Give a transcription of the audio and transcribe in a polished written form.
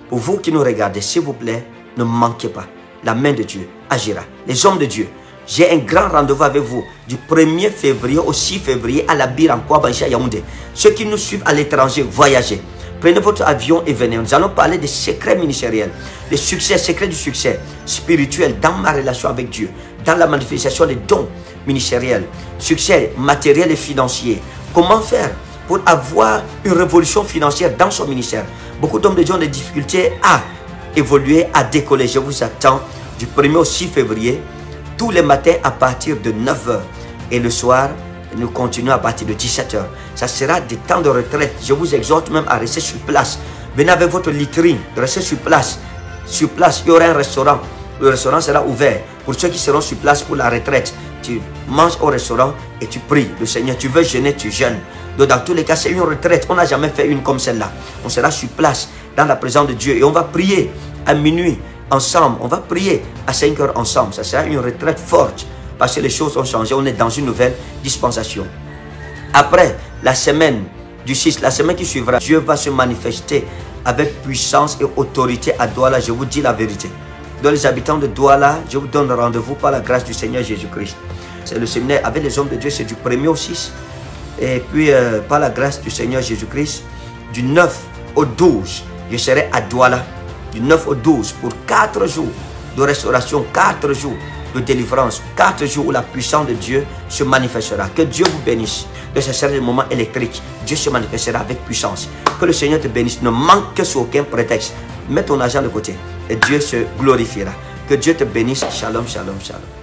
Pour vous qui nous regardez, s'il vous plaît, ne manquez pas. La main de Dieu agira. Les hommes de Dieu, j'ai un grand rendez-vous avec vous du 1er février au 6 février à la Bire en Kouabanchi à Yaoundé. Ceux qui nous suivent à l'étranger, voyagez. Prenez votre avion et venez. Nous allons parler des secrets ministériels, des succès, secrets du succès spirituel dans ma relation avec Dieu, dans la manifestation des dons ministériels, succès matériel et financier. Comment faire pour avoir une révolution financière dans son ministère? Beaucoup d'hommes de Dieu ont des difficultés à évoluer, à décoller. Je vous attends du 1er au 6 février, tous les matins à partir de 9 h. Et le soir, nous continuons à partir de 17 h. Ça sera des temps de retraite. Je vous exhorte même à rester sur place. Venez avec votre litrine, restez sur place. Sur place, il y aura un restaurant. Le restaurant sera ouvert pour ceux qui seront sur place pour la retraite. Tu manges au restaurant et tu pries le Seigneur. Tu veux jeûner, tu jeûnes. Donc dans tous les cas, c'est une retraite. On n'a jamais fait une comme celle-là. On sera sur place dans la présence de Dieu et on va prier à minuit ensemble. On va prier à 5 h ensemble. Ça sera une retraite forte parce que les choses ont changé. On est dans une nouvelle dispensation. Après la semaine du 6, la semaine qui suivra, Dieu va se manifester avec puissance et autorité à Douala. Je vous dis la vérité. Dans les habitants de Douala, je vous donne rendez-vous par la grâce du Seigneur Jésus-Christ. C'est le séminaire avec les hommes de Dieu, c'est du 1er au 6. Et puis par la grâce du Seigneur Jésus-Christ, du 9 au 12, je serai à Douala. Du 9 au 12 pour 4 jours de restauration, 4 jours de délivrance, 4 jours où la puissance de Dieu se manifestera. Que Dieu vous bénisse. Que ce sera le moment électrique. Dieu se manifestera avec puissance. Que le Seigneur te bénisse. Ne manque que sur aucun prétexte. Mets ton argent de côté et Dieu se glorifiera. Que Dieu te bénisse. Shalom, shalom, shalom.